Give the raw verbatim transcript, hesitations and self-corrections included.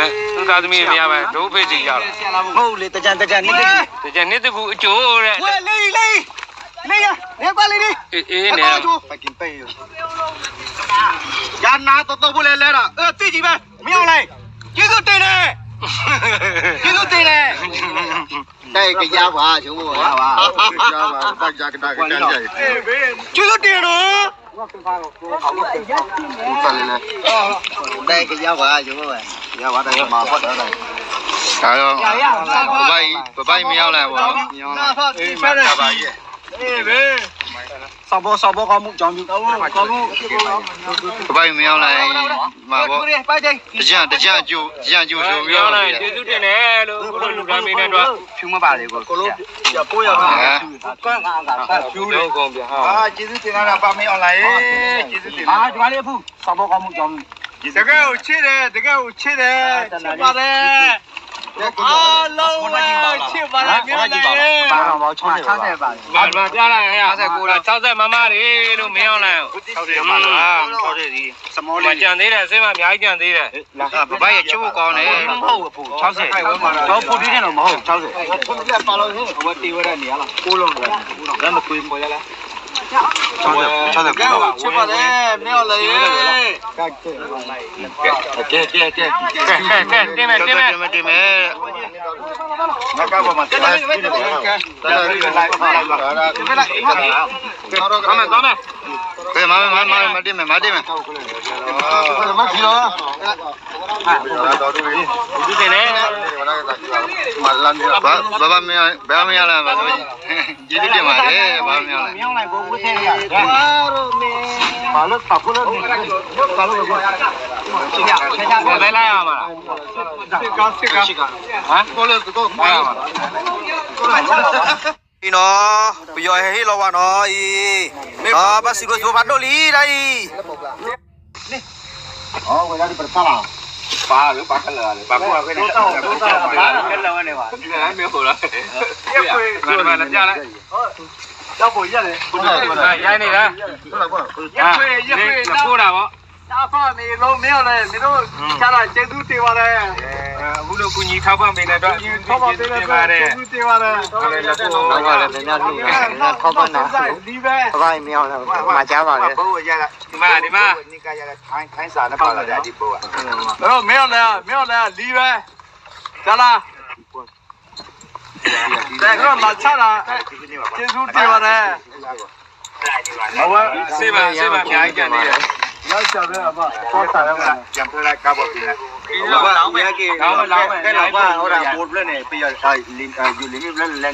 သူသားသမီးများပဲဒုဖိတ်စီရတာမဟုတ်လေတကြံတကြံနှစ်တကြံနှစ်တကူအကျိုးတဲ့ဝဲလေးလေးလေးရနေပါလေးလေးအေးအေးနေပကင်ပေးရနာတော်တော်ဘူးလေလဲတာအဲသိကြည့်ပဲမင်းအောင်လိုက်ကျေးဇူးတင်တယ်ကျေးဇူးတင်တယ်တဲ့ကြရပါချုံးပါပါကြပါပတ်ကြကတာကတန်းကြကျေးဇူးတင်တော့တဲ့ကြရပါချုံးပါရပါတယ်မှာပတ်တယ်ဒါတော့ဘဘိုင်ဘဘိုင်မရောက်လိုက်ပါဘူးမြောင်းလာအေးမှာပါရဲ့အေးပဲဆောဘောဆောဘောကမှုကြောင်းပြီးတော့ကမှုဘဘိုင်မရောက်လိုက်မှာပေါ့တကြတကြကျိုးကြံကျိုးဆိုပြီးတော့ကျေးဇူးတင်တယ်လို့ခုလိုလူကမင်းနဲ့တော့ဖြူမပါလေကိုကိုလိုပြပိုးရပါကန်းငါငါဖြူလို့ကောင်းပြဟာအာကျေးဇူးတင်တာပါမင်းအွန်လိုင်းကျေးဇူးတင်ဟာဒီမလေးဖူးဆောဘောကမှုကြောင်းတကယ်ကိုချစ်တယ်တကယ်ကိုချစ်တယ်ချစ်ပါတယ်အားလုံးပဲချစ်ပါတယ်မြေလေပါတော့၆၀ပါဘာဘာပြလိုက်ဟဲ့၅၉လား၆၀မမတွေလို့မင်းအောင်လိုက်၆၀ပါလား၆၀ဒီစမောလေးကြံသေးတယ်အစင်းမအများကြီးကြံသေးတယ်ဘဘရဲ့ချိုးကောင်းတယ်မဟုတ်ဘူး၆၀တော့ပို့ပြီးတယ်တော့မဟုတ်၆၀ဖုန်းပြပါလို့ဟိုဘတေဝရနေရလားကိုလုံးလားလမ်းမကွေးပေါ်ရလား၆၀၆၀ကောချစ်ပါတယ်မင်းအောင်လေကဲကဲကဲကဲကဲကဲတင်မယ်တင်မယ်တင်မယ်ငါကဘာမှတင်မယ်ကဲကဲမမမမမတင်မယ်မတင်မယ်မခီရောဟာတော်တူကြီးဒီတင်နေမလန်ဘာဘာမဘာမရလားဘာလို့ကျေးဇူးတင်ပါတယ်ဘာမရလားမြောင်းလိုက်ဘုံဝတ်ထဲရဘာလို့မင်းဘာလို့ပတ်လို့ဘာလို့ဘာချင်းရချင်းရဘယ်လိုက်ရမှာစစ်ကားစစ်ကားဟမ်ကိုလို့ကိုပါရမှာဒီနော်ပြောဟေးလောပါနော်ဤအာဘာစီကိုဘာတို့လီလိုက်အော်ဝယ်ရဒီပတ်ပါလားပါလို့ပါခလာလေပါကွာခဲနေတော့တော့ပါခက်လောနေပါဒီကလည်းမျိုးလားရက်ခွေဆိုတော့လည်းကြားလိုက်တော့ပေါ်ရတယ်ရိုင်းနေတာဟုတ်လားကွာရက်ခွေရက်ခွေတော့တာပေါ့တာဖာနေလုံးမင်းလည်းမင်းတို့ချလာကျေးဇူးတင်ပါတယ်အခုလိုကုညီထောက်ပံ့ပေးတဲ့အတွက်ထောက်ပံ့ပေးတဲ့အတွက်ကျေးဇူးတင်ပါတယ်ဟုတ်ကဲ့လက်ကိုတော့လည်းလည်းများလို့ထောက်ပံ့တာဒီပဲဘိုင်းမင်းလည်းမကြားပါနဲ့ဘိုးရရဒီမှာဒီမှာနိကရရခိုင်းခိုင်းစာနဲ့ပါလာတယ်ဒီဘိုးကတော့မင်းလည်းမင်းလည်းလီပဲဇာလာတဲ့ကတော့လာချလာကျေးဇူးတင်ပါတယ်ဟုတ်စေပါစေပါကြားကြတယ်ရောက်ကြပဲအမပေါ်တာရောကြံပြလိုက်ကားပေါ်ပြင်ဒီတော့လောင်းမယ်လောင်းမယ်လောင်းမယ်ကဲလောင်းပါဟိုဒါပို့ပြနေပြရလင်းယူလင်း